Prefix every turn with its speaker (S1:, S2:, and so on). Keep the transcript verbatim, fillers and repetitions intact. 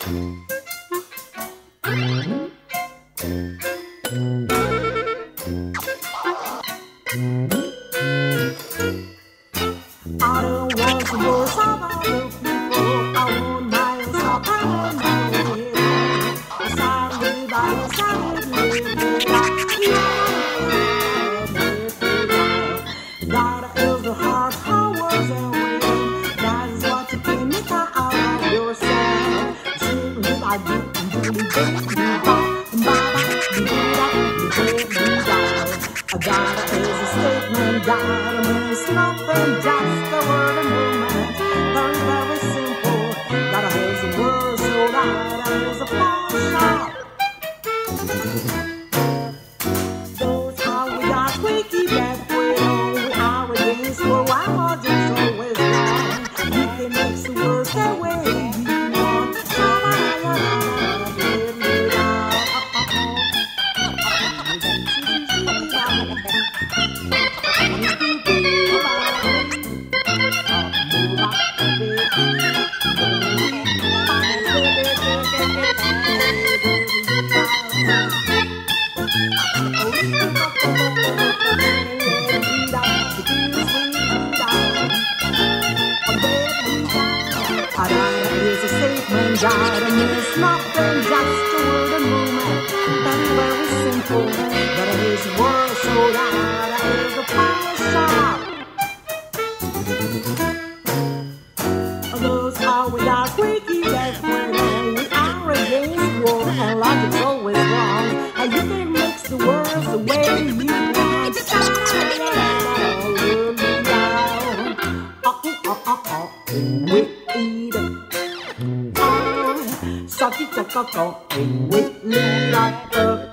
S1: I don't want to go some other people. I want myself and my way. Sadly, by the side, God is the hard hours and when that is what you can make out of yourself. Simply I do and do the baby God is a statement, God means nothing, just a word and movement. Very, very simple. God is a word so loud as a pawn shop. Those how we got quickie that we know we are against for our margins always wrong. You can mix the words that way you want. God means nothing, just a word and movement. Very, very simple. But his word so loud is the power shop. Those are without quickie that when we are against war and logic's always wrong. And you can mix the words the way you want. We eat it. Sa chi cho có con tình nguyện lưu lại